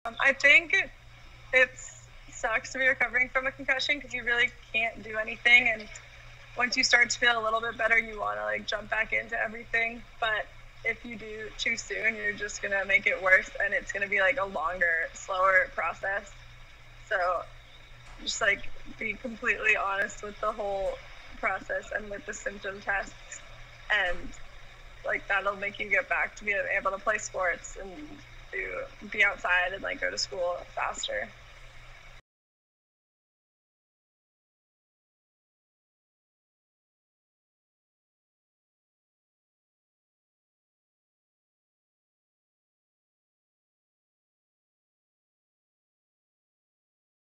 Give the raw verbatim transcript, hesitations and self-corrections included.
Um, I think it it's, sucks to be recovering from a concussion because you really can't do anything. And once you start to feel a little bit better, you want to like jump back into everything. But if you do too soon, you're just going to make it worse, and it's going to be like a longer, slower process. So just like be completely honest with the whole process and with the symptom tests, and like that'll make you get back to being able to play sports and to be outside and like go to school faster.